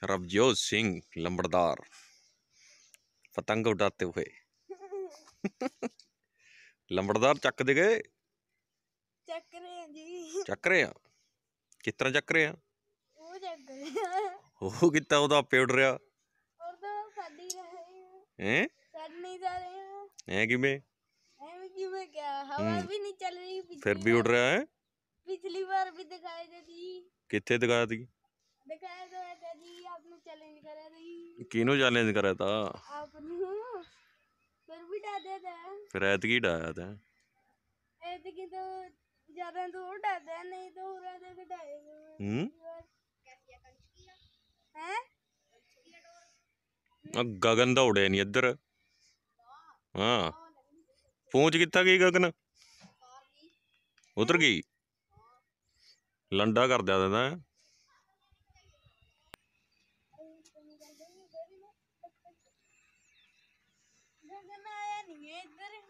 रवजोत सिंह लंबड़दार पतंग उड़ाते हुए लंबड़दार चक दे गए ਚੱਕ ਰਹੇ ਆ ਜੀ ਚੱਕ ਰਹੇ ਆ ਕਿਸ ਤਰ੍ਹਾਂ ਚੱਕ ਰਹੇ ਆ ਉਹ ਚੱਕ ਰਹੇ ਆ ਉਹ ਕੀਤਾ ਉਹਦਾ ਆਪੇ ਉੱਡ ਰਿਹਾ ਔਰ ਤਾਂ ਸਾਡੀ ਰਹੇ ਹੈ ਛੱਡ ਨਹੀਂ ਜਾ ਰਹੇ ਆ ਐ ਕਿਵੇਂ ਐਵੇਂ ਕਿਵੇਂ ਕਿਆ ਹਵਾ ਵੀ ਨਹੀਂ ਚੱਲ ਰਹੀ ਫਿਰ ਵੀ ਉੱਡ ਰਿਹਾ ਹੈ पिछली बार भी दिखाए थे जी ਕਿੱਥੇ ਦਿਖਾਇਆ ਤੀ दिखाया तो था जी आपने चैलेंज करा थी ਕਿਹਨੂੰ ਚੈਲੰਜ ਕਰਿਆ ਤਾ आपने फिर भी डाले था ਫਿਰ ਐਤਕੀ ਡਾਇਆ ਤਾ ऐसे तो ज्यादा तो उठाते हैं नहीं तो उड़ा दे बिठाए हैं ਗਗਨ ਦਾ ਉੜਿਆ ਨਹੀਂ ਇੱਧਰ ਹਾਂ ਪਹੁੰਚ ਕਿੱਥਾ ਗਈ ਗਗਨ ਉਧਰ ਗਈ ਲੰਡਾ ਕਰ ਦਿਆ ਦਿੰਦਾ गगन आया नहीं है इधर